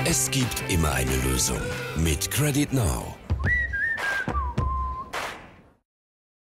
Es gibt immer eine Lösung. Mit Credit Now.